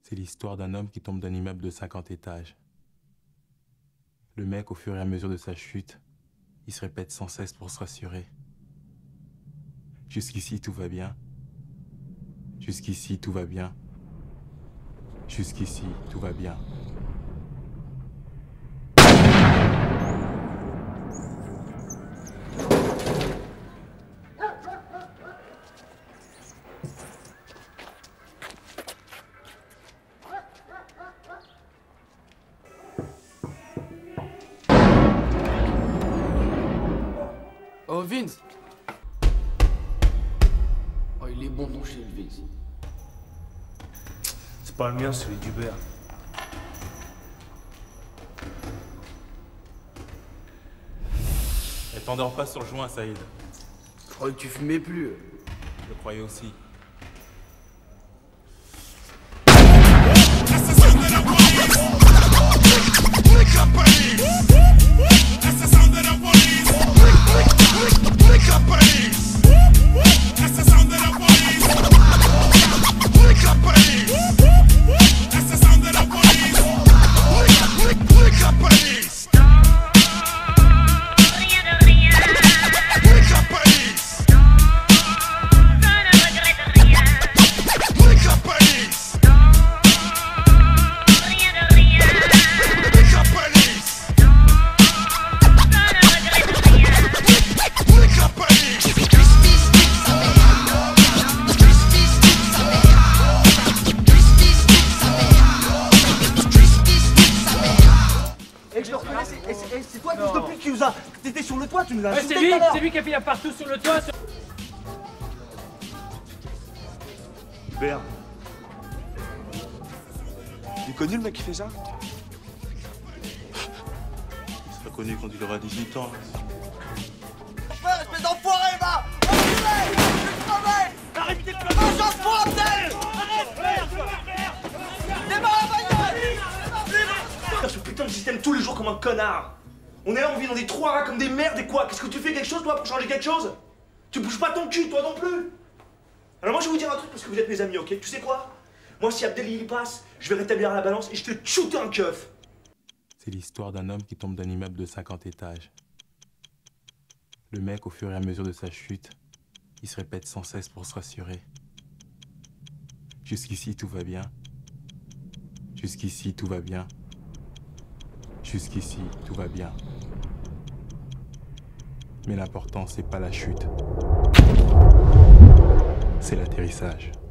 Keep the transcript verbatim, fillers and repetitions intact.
C'est l'histoire d'un homme qui tombe d'un immeuble de cinquante étages. Le mec, au fur et à mesure de sa chute, il se répète sans cesse pour se rassurer. Jusqu'ici, tout va bien. Jusqu'ici, tout va bien. Jusqu'ici, tout va bien. Oh Vince. Oh il est bon ton shit Vince. C'est pas le mien, celui d'Hubert. Et t'endors pas sur le joint, Saïd. Je croyais que tu fumais plus. Je le croyais aussi. C'est toi, fils de pute, qui nous a... T'étais sur le toit, tu nous as insulté. C'est lui, c'est lui qui a fait partout sur le toit. Hubert. Tu connu le mec qui fait ça? Il sera connu quand il aura dix-huit ans. Frère, espèce d'enfoiré, va! Enculé! Je travaille! Arrête de te faire! Un genre pour Abdel! Arrête, frère! Démarre la bagnole! Ce putain de système tous les jours comme un connard! On est là, on vit dans des trous à rats comme des merdes et quoi? Qu'est-ce que tu fais quelque chose toi pour changer quelque chose? Tu bouges pas ton cul, toi non plus! Alors moi je vais vous dire un truc parce que vous êtes mes amis, ok? Tu sais quoi? Moi si Abdel il y passe, je vais rétablir la balance et je te shooter un keuf! C'est l'histoire d'un homme qui tombe d'un immeuble de cinquante étages. Le mec, au fur et à mesure de sa chute, il se répète sans cesse pour se rassurer. Jusqu'ici, tout va bien. Jusqu'ici, tout va bien. Jusqu'ici, tout va bien. Mais l'important, c'est pas la chute. C'est l'atterrissage.